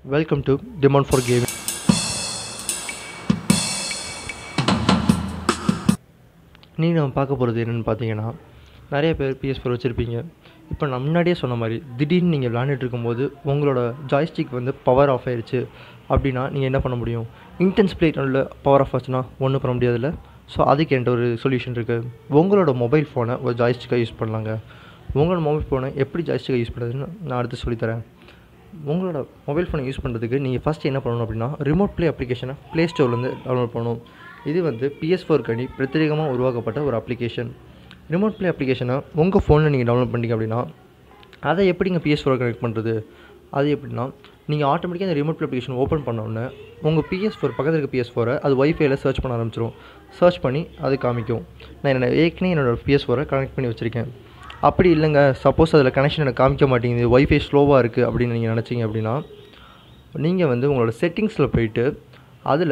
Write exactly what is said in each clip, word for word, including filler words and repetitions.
Welcome to Demand for Gaming. நீங்கள் நம்ம பார்க்க போகிறது என்னென்னு பார்த்தீங்கன்னா, நிறைய பேர் P S four வச்சுருப்பீங்க. இப்போ நான் முன்னாடியே சொன்ன மாதிரி திடீர்னு நீங்கள் விளாண்டுட்டு இருக்கும்போது உங்களோட ஜாய்ஸ்டிக் வந்து பவர் ஆஃப் ஆயிடுச்சு அப்படின்னா நீங்கள் என்ன பண்ண முடியும்? இன்டென்ஸ் பிளே நல்ல பவர் ஆஃப் ஆச்சுன்னா ஒன்றும் பண்ண முடியாதுல்ல. ஸோ அதுக்கு என்கிட்ட ஒரு சொல்யூஷன் இருக்குது. உங்களோட மொபைல் ஃபோனை ஒரு ஜாய்ஸ்டிக்காக யூஸ் பண்ணலாங்க. உங்களோட மொபைல் ஃபோனை எப்படி ஜாய்ஸ்டிக்காக யூஸ் பண்ணுறதுன்னு நான் அடுத்து சொல்லித்தரேன். உங்களோட மொபைல் ஃபோனை யூஸ் பண்ணுறதுக்கு நீங்கள் ஃபஸ்ட்டு என்ன பண்ணணும் அப்படின்னா, ரிமோட் ப்ளே அப்ளிகேஷனை ப்ளே ஸ்டோர்லேருந்து டவுன்லோட் பண்ணணும். இது வந்து P S four கண்டி பிரத்யேகமாக உருவாக்கப்பட்ட ஒரு அப்ளிகேஷன். ரிமோட் ப்ளே அப்ளிகேஷனை உங்கள் ஃபோனில் நீங்கள் டவுன்லோட் பண்ணிங்க அப்படின்னா, அதை எப்படிங்க P S four கனெக்ட் பண்ணுறது? அது எப்படின்னா, நீங்கள் ஆட்டோமேட்டிக்காக அந்த ரிமோட் ப்ளே அப்ளிகேஷன் ஓப்பன் பண்ணோன்னே உங்கள் P S four பக்கத்தில் இருக்க P S four அது ஒய்ஃபைல சர்ச் பண்ண ஆரம்பிச்சிடும். சர்ச் பண்ணி அது காமிக்கும். நான் என்ன ஏற்கனவே என்னோடய P S four கனெக்ட் பண்ணி வச்சுருக்கேன். அப்படி இல்லைங்க, சப்போஸ் அதில் கனெக்ஷன் எனக்கு காமிக்க மாட்டேங்குது, ஒய்ஃபை ஸ்லோவாக இருக்குது அப்படின்னு நீங்கள் நினச்சிங்க அப்படின்னா, நீங்கள் வந்து உங்களோட செட்டிங்ஸில் போயிட்டு அதில்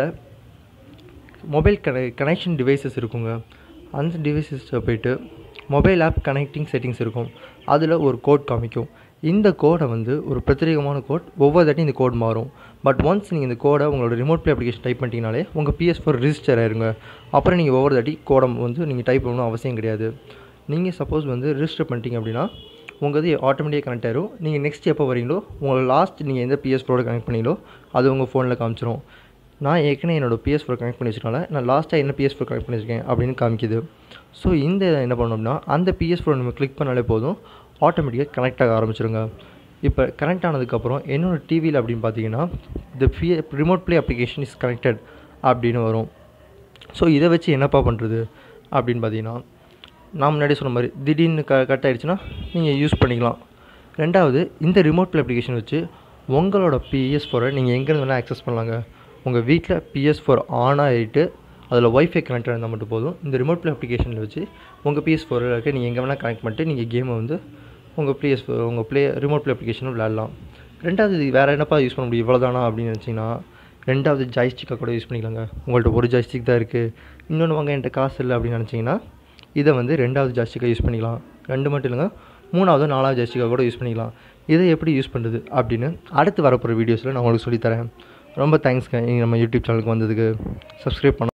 மொபைல் கனெ கனெக்ஷன் டிவைசஸ் இருக்குங்க. அந்த டிவைசஸில் போய்ட்டு மொபைல் ஆப் கனெக்டிங் செட்டிங்ஸ் இருக்கும். அதில் ஒரு கோட் காமிக்கும். இந்த கோடை வந்து ஒரு பிரத்யேகமான கோட். ஒவ்வொரு தாட்டியும் இந்த கோட் மாறும். பட் ஒன்ஸ் நீங்கள் இந்த கோடை உங்களோட ரிமோட் ப்ளே அப்ளிகேஷன் டைப் பண்ணிட்டீங்கனாலே உங்கள் P S four ரிஜிஸ்டர் ஆயிருங்க. அப்புறம் நீங்கள் ஒவ்வொரு தாட்டி கோடை வந்து நீங்கள் டைப் பண்ணணும் அவசியம் கிடையாது. நீங்கள் சப்போஸ் வந்து ரிஜிஸ்டர் பண்ணிட்டீங்க அப்படின்னா உங்கள் இது ஆட்டோமேட்டிக்காக கனெக்ட் ஆயிரும். நீங்கள் நெக்ஸ்ட் எப்போ வரீங்களோ உங்களை லாஸ்ட் நீங்கள் எந்த P S four கனெக்ட் பண்ணீங்களோ அது உங்கள் ஃபோனில் காமிச்சிரும். நான் ஏற்கனவே என்னோடய P S four கனெக்ட் பண்ணி வச்சுருக்கனால நான் லாஸ்ட்டாக என்ன P S four கனெக்ட் பண்ணியிருக்கேன் அப்படின்னு காமிக்குது. ஸோ இந்த என்ன பண்ணோம்னா, அந்த P S four நம்ம கிளிக் பண்ணாலே போதும், ஆட்டோமேட்டிக்காக கனெக்ட் ஆக ஆரம்பிச்சிருங்க. இப்போ கனெக்ட் ஆனதுக்கப்புறம் என்னோடய டிவியில் அப்படின்னு பார்த்தீங்கன்னா, the P remote play application is connected அப்படின்னு வரும். ஸோ இதை வச்சு என்னப்பா பண்ணுறது அப்படின்னு பார்த்தீங்கன்னா, நான் முன்னாடி சொன்ன மாதிரி திடீர்னு க கட் ஆகிடுச்சுன்னா நீங்கள் யூஸ் பண்ணிக்கலாம். ரெண்டாவது, இந்த ரிமோட் ப்ளே அப்ளிகேஷன் வச்சு உங்களோட P S four நீங்கள் எங்கேருந்து வேணால் ஆக்சஸ் பண்ணலாங்க. உங்கள் வீட்டில் P S four ஆன் ஆகிட்டு அதில் ஒய்ஃபை கனெக்ட் இருந்தால் மட்டும் போதும். இந்த ரிமோட் ப்ளே அப்ளிகேஷனில் வச்சு உங்கள் P S four இருக்க நீங்கள் எங்கே வேணால் கனெக்ட் பண்ணிட்டு நீங்கள் கேமை வந்து உங்கள் P S four உங்கள் ப்ளே ரிமோட் ப்ளே அப்ளிகேஷனும் விளையாடலாம். ரெண்டாவது, இது வேறு என்னப்பா யூஸ் பண்ண முடியும் இவ்வளோதானா அப்படின்னு நினச்சிங்கன்னா, ரெண்டாவது ஜாய்ஸ்டிக்காக கூட யூஸ் பண்ணிக்கலாங்க. உங்கள்கிட்ட ஒரு ஜாய்ஸ்டிக் தான் இருக்குது, இன்னொன்று வாங்க என்கிட்ட காசு இல்லை அப்படின்னு நினச்சிங்கன்னா இதை வந்து ரெண்டாவது ஜாய்ஸ்டிக்காக யூஸ் பண்ணிக்கலாம். ரெண்டு மட்டும் இல்லைங்க, மூணாவது நாலாவது ஜாய்ஸ்டிக்காக கூட யூஸ் பண்ணிக்கலாம். இதை எப்படி யூஸ் பண்ணுறது அப்படின்னு அடுத்து வரப்போகிற வீடியோஸில் நான் உங்களுக்கு சொல்லித்தரேன். ரொம்ப தேங்க்ஸ்ங்க நீங்கள் நம்ம யூடியூப் சேனலுக்கு வந்ததுக்கு. சப்ஸ்கிரைப் பண்ண